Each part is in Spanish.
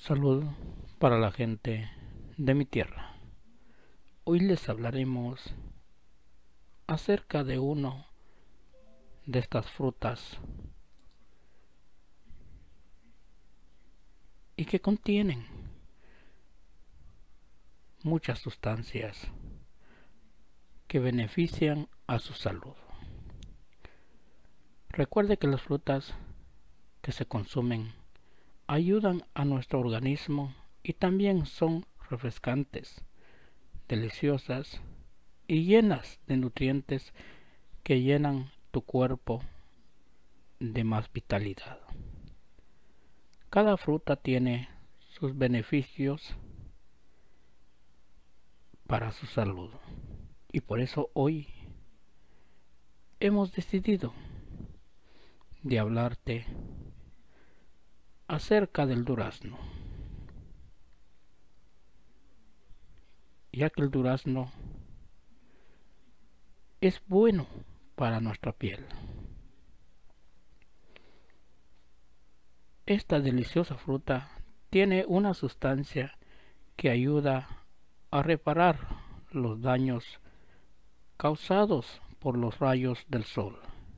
Salud para la gente de mi tierra. Hoy les hablaremos acerca de uno de estas frutas y que contienen muchas sustancias que benefician a su salud. Recuerde que las frutas que se consumen ayudan a nuestro organismo y también son refrescantes, deliciosas y llenas de nutrientes que llenan tu cuerpo de más vitalidad. Cada fruta tiene sus beneficios para su salud y por eso hoy hemos decidido de hablarte acerca del durazno, ya que el durazno es bueno para nuestra piel. Esta deliciosa fruta tiene una sustancia que ayuda a reparar los daños causados por los rayos del sol.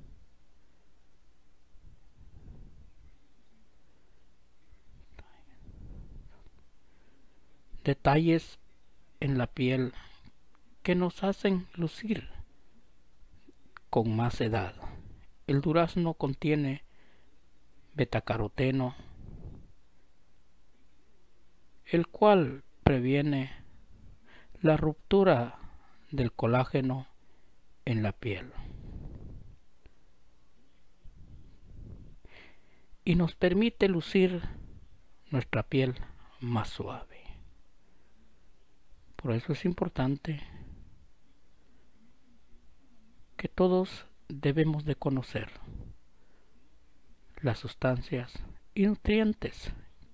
Detalles en la piel que nos hacen lucir con más edad. El durazno contiene betacaroteno, el cual previene la ruptura del colágeno en la piel y nos permite lucir nuestra piel más suave. Por eso es importante que todos debemos de conocer las sustancias y nutrientes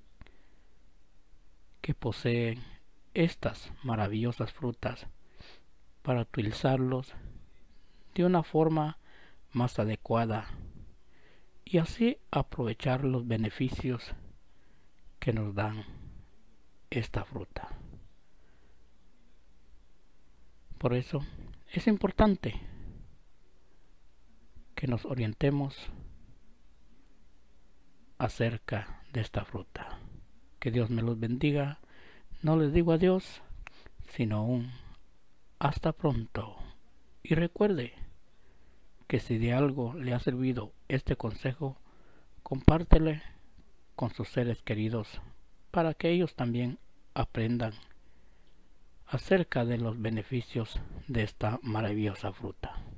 que poseen estas maravillosas frutas para utilizarlos de una forma más adecuada y así aprovechar los beneficios que nos dan esta fruta. Por eso es importante que nos orientemos acerca de esta fruta. Que Dios me los bendiga. No les digo adiós, sino un hasta pronto. Y recuerde que si de algo le ha servido este consejo, compártele con sus seres queridos para que ellos también aprendan acerca de los beneficios de esta maravillosa fruta.